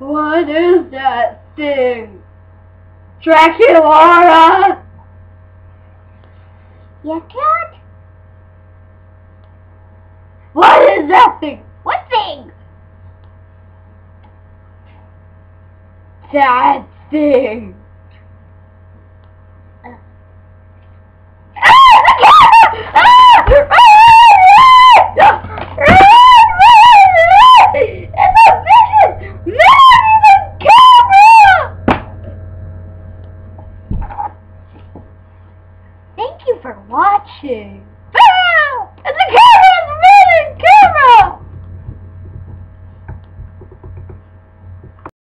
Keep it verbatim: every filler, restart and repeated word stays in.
What is that thing? Dracula! You can't? What is that thing? What thing? That thing. Uh. Thank you for watching.